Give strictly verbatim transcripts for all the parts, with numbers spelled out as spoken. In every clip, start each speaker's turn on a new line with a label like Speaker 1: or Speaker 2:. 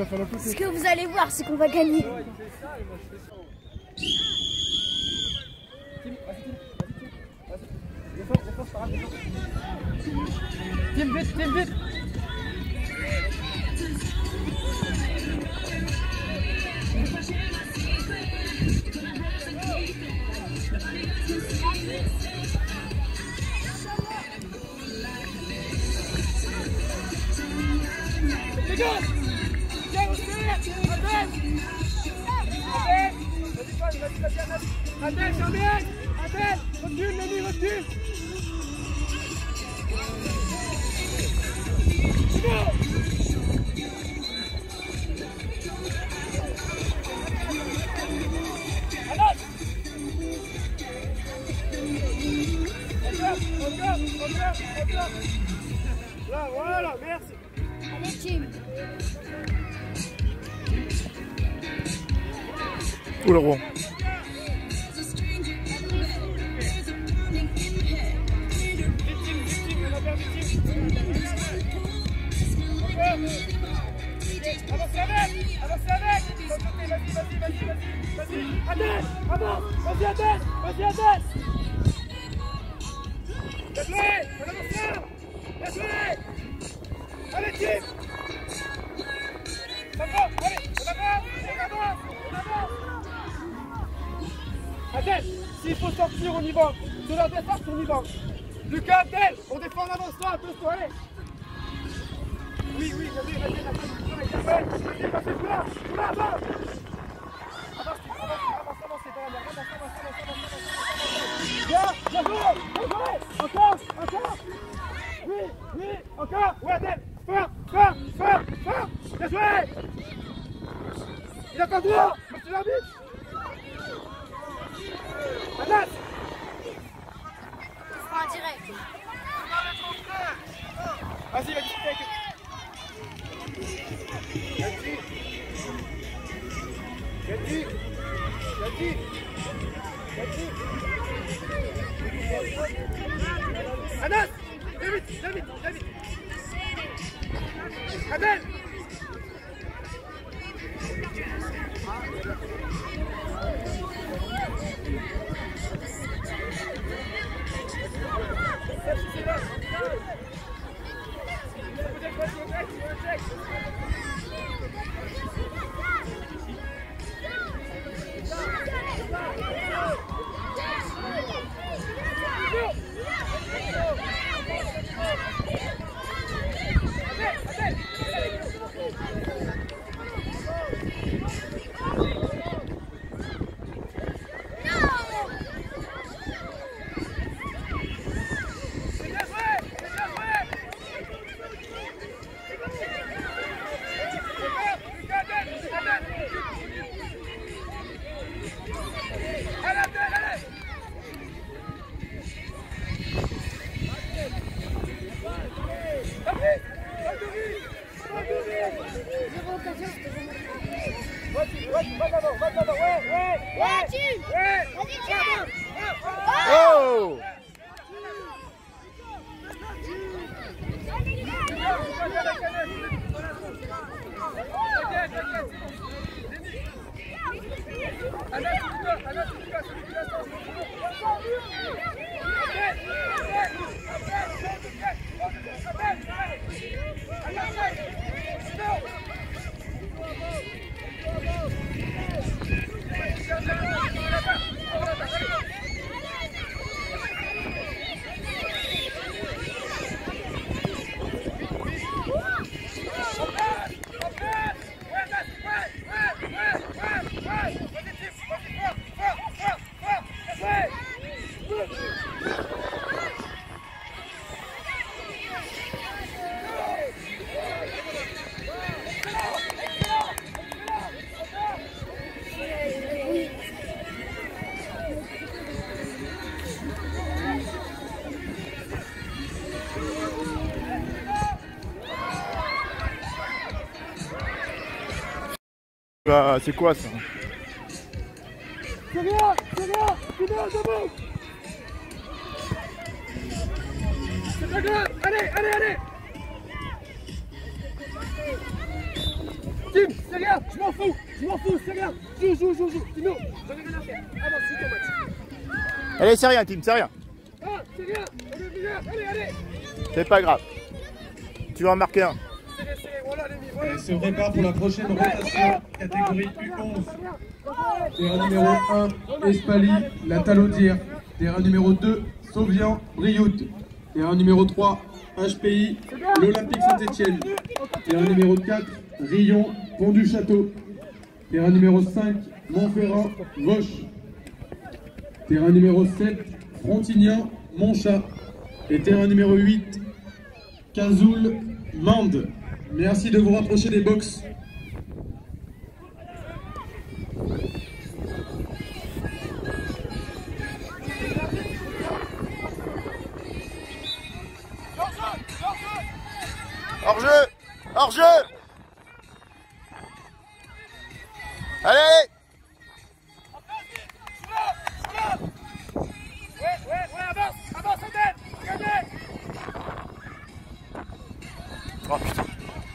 Speaker 1: va faire le côté.
Speaker 2: Ce que vous allez voir, c'est qu'on va gagner.
Speaker 1: Tim, vite, Tim, vite. Les gars, viens au cercle, Adèle. Adèle, vas-y, vas-y, vas-y, vas-y, Adèle, Charmienne, Adèle, recule, Lenny, recule. Encore, encore, encore. Là, voilà, merci.
Speaker 2: Allez, Tim.
Speaker 3: Oh le rond.
Speaker 1: Avance avec, avance avec. Vas-y, vas-y, vas-y, vas-y, vas-y. Adèle, avance. Vas-y, Adèle, vas-y, Adèle. Bien joué, on avance là. Bien joué. Allez, Tim. Ça va, allez, on avance, on avance, on avance. Adèle, s'il faut sortir, on y va. Sur leur défense, on y va. Lucas, Adèle, on défend en avance là, attention, allez. Oui, oui, vas-y, vas-y, la passe du travail, vas-y, vas-y, là, là, avance. Avance, avance, avance, c'est dans la merde, avance, avance, avance, avance. Bien, bien joué, bien joué, encore, encore. Oui, oui, encore, oui, Adèle, fort, fort, fort, fort, bien joué. Il a pas le droit, monsieur l'arbitre. Anas.
Speaker 2: Ce sera en direct.
Speaker 1: Vas-y, va discuter avec eux. Gatti, Gatti, Gatti, Gatti. Anas, viens vite, viens vite, viens vite. Adèle.
Speaker 3: Oh! Bah, c'est quoi ça?
Speaker 1: C'est rien, c'est rien, c'est bien, debout. C'est pas grave, allez, allez, allez. Tim. c'est rien, je m'en fous, je m'en fous, c'est rien. Joue, joue, joue, joue. Timo, j'en ai rien à faire. Avance, joue ton match.
Speaker 3: Allez, c'est rien, Tim, c'est rien.
Speaker 1: Ah, c'est rien, on est meilleur, allez, allez.
Speaker 3: C'est pas grave. Tu vas en marquer un.
Speaker 1: Serré, serré, voilà les miens.
Speaker 4: Elle se prépare pour la prochaine rotation, catégorie U onze. Terrain numéro un, Espali, la Talaudière. Terrain numéro deux, Sauvian, Brioude. Terrain numéro trois, H P I, l'Olympique Saint-Etienne. Terrain numéro quatre, Rion, Pont du Château. Terrain numéro cinq, Montferrand, Vauche. Terrain numéro sept, Frontignan, Montchat. Et terrain numéro huit, Cazoul, Mende. Merci de vous rapprocher des box.
Speaker 3: Hors-jeu! Hors-jeu! Allez!
Speaker 1: Ouais, ouais, ouais, avance, avance, Adèle, regardez.
Speaker 3: Oh putain.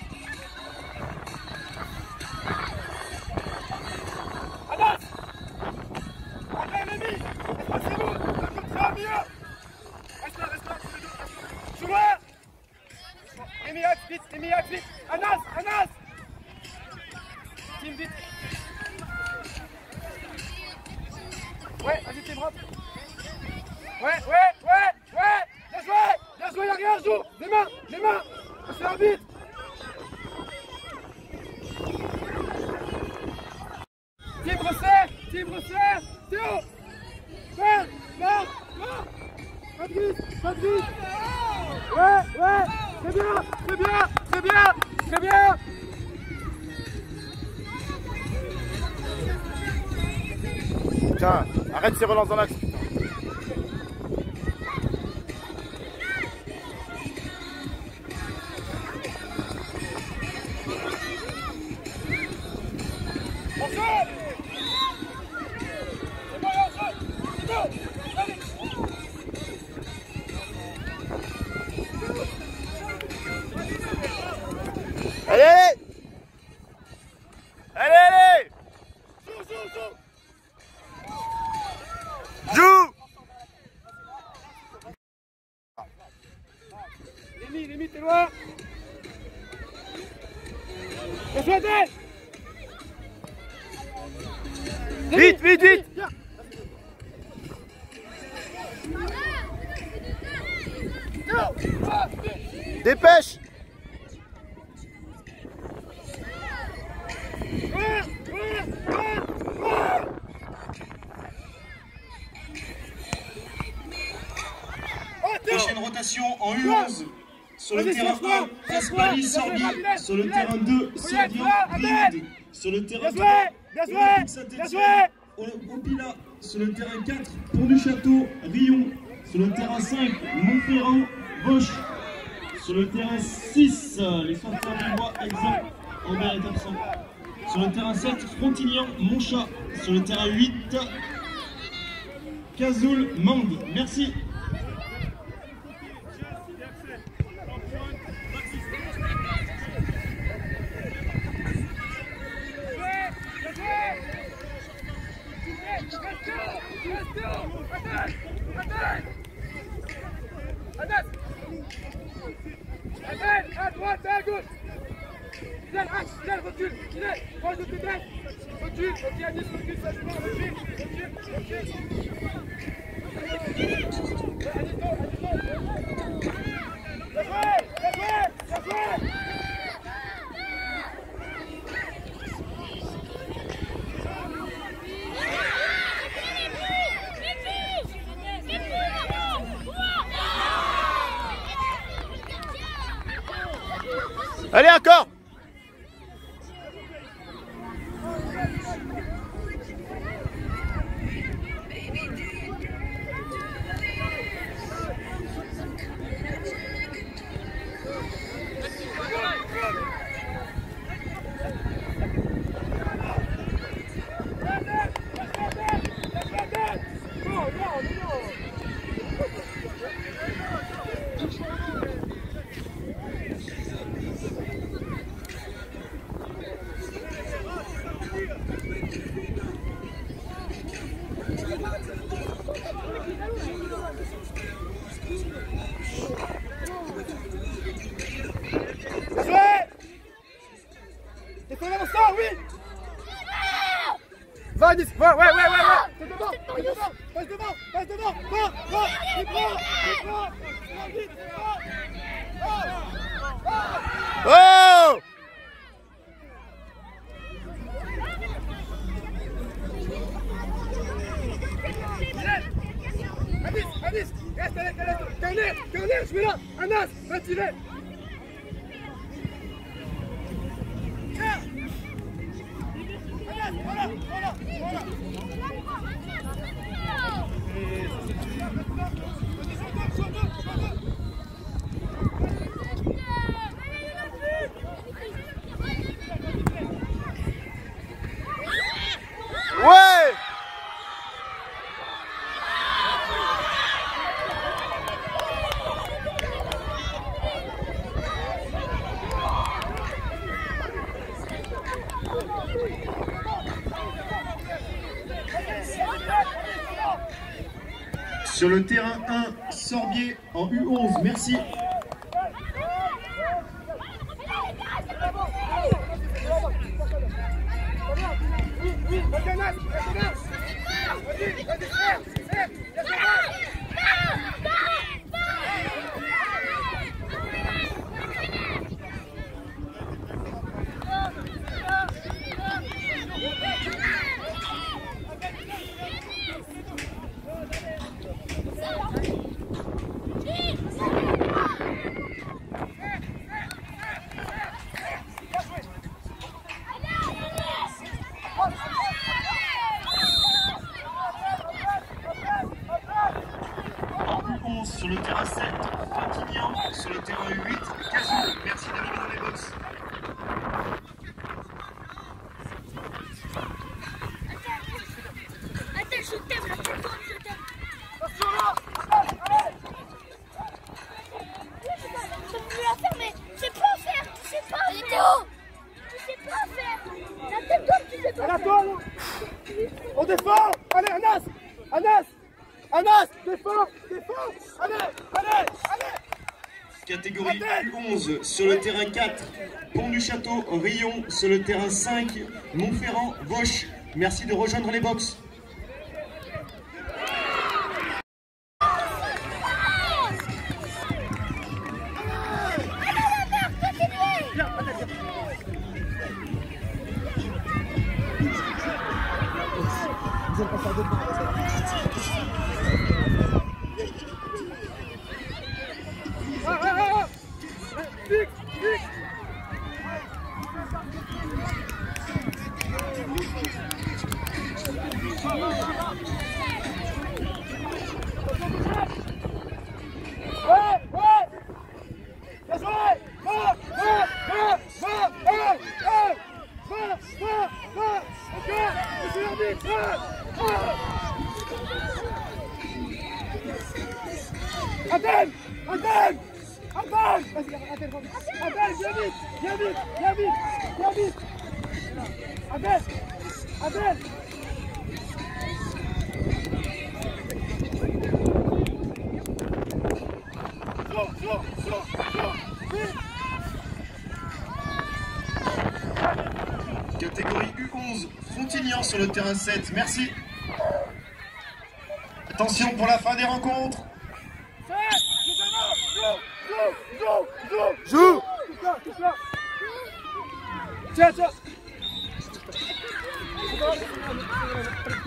Speaker 1: Avance. Après l'ennemi, espacez-vous, ça va mieux. Reste là, reste là, joueur. Rémi, axe, vite, Rémi, axe, vite. Anas, Anas. Team, vite. Ouais, vas-y, Team, rentre. Ouais, ouais, ouais, ouais. Bien joué, bien joué, y'a rien, joue. Les mains, les mains. C'est l'arbitre. Team, resserre, Team, resserre. Théo. Faire, non, non. Fabrice, Fabrice. Ouais, ouais. Très bien, très bien, très bien, très bien.
Speaker 3: Putain, arrête ces relances dans l'axe. Allez! Allez, allez!
Speaker 1: Joue, joue, joue.
Speaker 3: Joue!
Speaker 1: Rémi, Rémi, t'es loin. Bien joué, Adèle.
Speaker 3: Vite, vite, vite!
Speaker 1: Viens.
Speaker 3: Dépêche!
Speaker 4: Prochaine rotation en U onze. Sur le terrain un, Espali, Sorbi. Sur le terrain deux, Sorbian, Brioude. Sur le terrain trois, Olympique Saint-Etienne, Opila. Sur le terrain quatre, Pont du Château, Rion. Sur le terrain cinq, Montferrand, Vauche. Sur le terrain six, les sorteurs du bois, exemple, Robert est absent. Sur le terrain sept, Frontignan, Montchat. Sur le terrain huit, Cazoul, Mende. Merci.
Speaker 1: Adèle, à droite et à gauche. Fidèle, axe, fidèle, recule. Fidèle, proche de tes têtes. Recule, ok, Anis, recule, ça joue, recule, recule, recule. Anis, go, Anis, go. Bien joué, bien joué, bien joué.
Speaker 3: Allez, encore! Oh!
Speaker 1: Anis, Anis, reste avec Anis. Garnier, Garnier, je suis là. Anas, va tirer. Voilà, voilà, voilà.
Speaker 3: Ouais!
Speaker 5: Sur le terrain un, Sorbier en U onze, merci.
Speaker 1: Oui, oui, vas-y Anas, vas-y Anas. Vas-y, vas-y, frère, frère,
Speaker 5: Sur le terrain sept, Quentignan. Sur le terrain huit, Cazou. Merci d'arriver dans les box.
Speaker 2: Attends, je t'aime, la plus grande, je t'aime.
Speaker 1: attention là, allez.
Speaker 2: Je peux la faire, mais je sais pas faire, tu sais pas faire. Théo, tu sais pas faire. La tête d'homme, tu sais pas
Speaker 1: À la
Speaker 2: faire.
Speaker 1: toile. On défend. Allez, Anas, Anas, Anas, défends, défends. Allez, allez, allez.
Speaker 5: Catégorie U onze, sur le terrain quatre, Pont du Château, Rion. Sur le terrain cinq, Montferrand, Vauche. Merci de rejoindre les box.
Speaker 1: Ah, ah, ah, ah. Vite, vite. Ouais, ouais. Bien joué. Va, va, va, va, hey, hey. Va, va, va. Ok, monsieur l'arbitre, va, va. Adèle, Adèle, Adèle. Vas-y, Adèle, vas-y. Adèle, viens vite, viens vite, viens vite, viens vite. Adèle, Adèle. Chaud, chaud, chaud, chaud. Vite.
Speaker 5: Catégorie U onze, Frontignan sur le terrain sept, merci. Attention pour la fin des rencontres.
Speaker 3: Joue!
Speaker 1: Touche là, touche là. Tiens, tiens.